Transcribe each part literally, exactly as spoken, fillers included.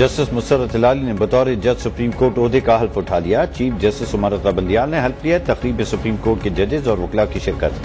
Justice Musarrat Hilali ने बतौर जज सुप्रीम कोर्ट ओहदे का हल्फ उठा लिया। चीफ जस्टिस उमर बंदियाल ने हल्फ लिया। तकरीब में सुप्रीम कोर्ट के जजेस और वकला की शिरकत।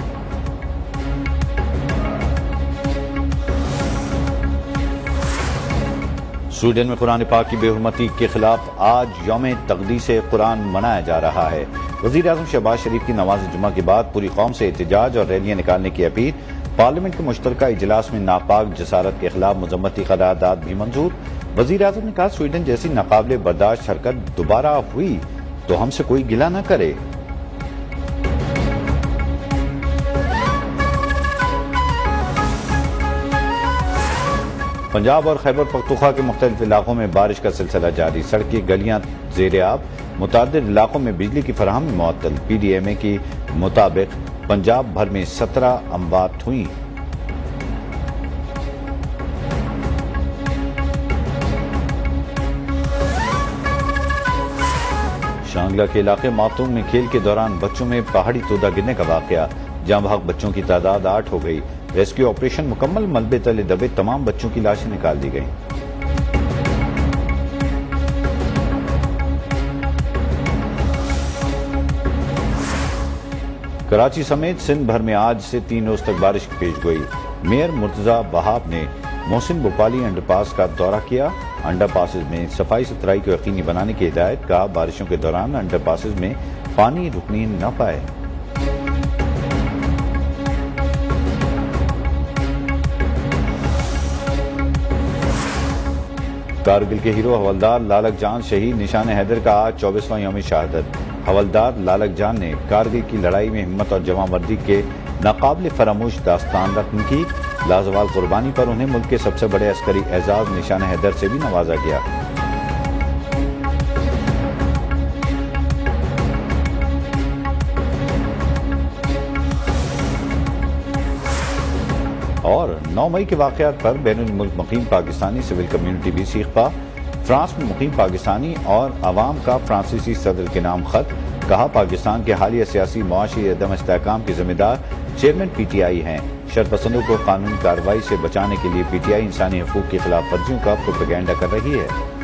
स्वीडन में कुरान पाक की बेहुरमती के खिलाफ आज यौम तक़दीस कुरान मनाया जा रहा है। वज़ीर आज़म शहबाज शरीफ की नमाज जुमा के बाद पूरी कौम से एहतजाज और रैलियां निकालने की अपील। पार्लियामेंट के मुश्तरका इजलास में नापाक जसारत के खिलाफ मजम्मती करारदाद भी मंजूर। वज़ीर आज़म ने कहा, स्वीडन जैसी नाकाबिले बर्दाश्त हरकत दोबारा हुई तो हमसे कोई गिला न करे। पंजाब और खैबर पख्तूनख्वा के मुख्तलिफ इलाकों में बारिश का सिलसिला जारी। सड़कें गलियां ज़ेर आब। मुतादिद इलाकों में बिजली की फराहमी मुअत्तल। पी डी एम ए के मुताबिक पंजाब भर में सत्रह अमवात हुई। शांगला के इलाके मातूम में खेल के दौरान बच्चों में पहाड़ी तोदा गिरने का वाकया। जाँ बहक बच्चों की तादाद आठ हो गई। रेस्क्यू ऑपरेशन मुकम्मल। मलबे तले दबे तमाम बच्चों की लाशें निकाल दी गईं। कराची समेत सिंध भर में आज से तीन रोज तक बारिश की पेशगोई। मेयर मुर्तजा बहाब ने मोहसिन भोपाली अंडरपास का दौरा किया। अंडरपासेज में सफाई सुथराई को यकीनी बनाने की हिदायत। कहा, बारिशों के दौरान अंडरपासेज में पानी रुकने न पाए। कारगिल के हीरो हवलदार लालक जान शहीद निशान हैदर का आज चौबीसवां यौम शहादत। हवलदार लालक जान ने कारगिल की लड़ाई में हिम्मत और जवांमर्दी के नाकाबिले फरामोश दास्तान रखने की लाजवाल कुर्बानी पर उन्हें मुल्क के सबसे बड़े अस्करी एजाज निशान हैदर से भी नवाजा गया। और नौ मई के वाकयात पर बैनुल मुल्क मुकीम पाकिस्तानी सिविल कम्युनिटी भी सीख पा। फ्रांस में मुकीम पाकिस्तानी और अवाम का फ्रांसीसी सदर के नाम खत। कहा, पाकिस्तान के हालिया सियासी मुआशी अदम इस्तेहकाम के जिम्मेदार चेयरमैन पी टी आई हैं। शरपसंदों को कानूनी कार्रवाई से बचाने के लिए पी टी आई इंसानी हकूक की खिलाफ वर्जियों का प्रोपेगेंडा कर रही है।